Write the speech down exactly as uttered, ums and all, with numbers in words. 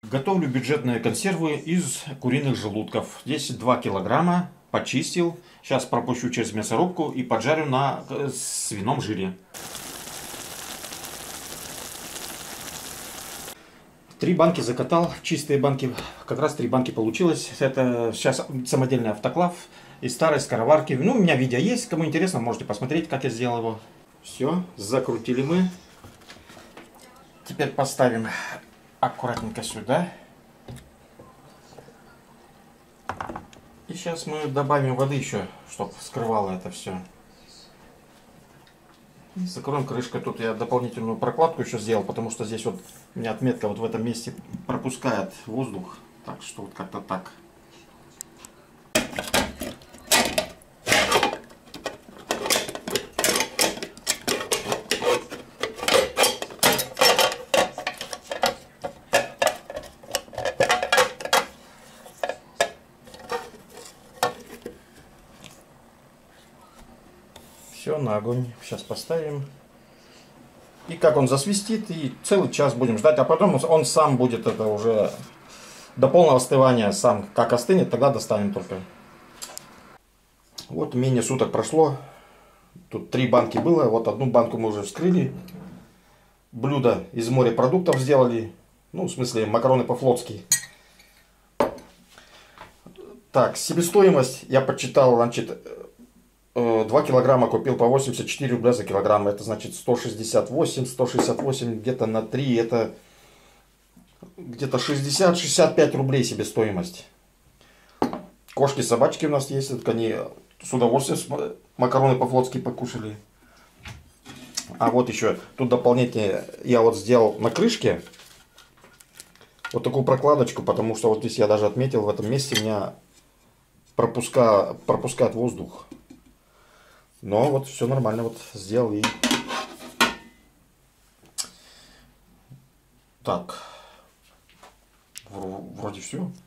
Готовлю бюджетные консервы из куриных желудков. Здесь два килограмма, почистил. Сейчас пропущу через мясорубку и поджарю на свином жире. Три банки закатал, чистые банки, как раз три банки получилось. Это сейчас самодельный автоклав из старой скороварки. Ну, у меня видео есть, кому интересно, можете посмотреть, как я сделал его. Все, закрутили мы. Теперь поставим аккуратненько сюда. И сейчас мы добавим воды еще, чтобы скрывало это все. И закроем крышкой. Тут я дополнительную прокладку еще сделал, потому что здесь вот у меня отметка вот в этом месте пропускает воздух. Так что вот как-то так. Все, на огонь сейчас поставим. И как он засвистит, и целый час будем ждать, а потом он сам будет это уже до полного остывания сам. Как остынет, тогда достанем только. Вот менее суток прошло. Тут три банки было, вот одну банку мы уже вскрыли. Блюдо из морепродуктов сделали. Ну, в смысле, макароны по-флотски. Так, себестоимость я подсчитал, значит, два килограмма купил по восемьдесят четыре рубля за килограмм. Это значит сто шестьдесят восемь, сто шестьдесят восемь где-то на три. Это где-то шестьдесят-шестьдесят пять рублей себестоимость. Кошки, собачки у нас есть. Вот они с удовольствием макароны по-флотски покушали. А вот еще тут дополнительно я вот сделал на крышке вот такую прокладочку, потому что вот здесь я даже отметил, в этом месте у меня пропуска, пропускает воздух. Но вот все нормально вот сделал. И так, вроде все.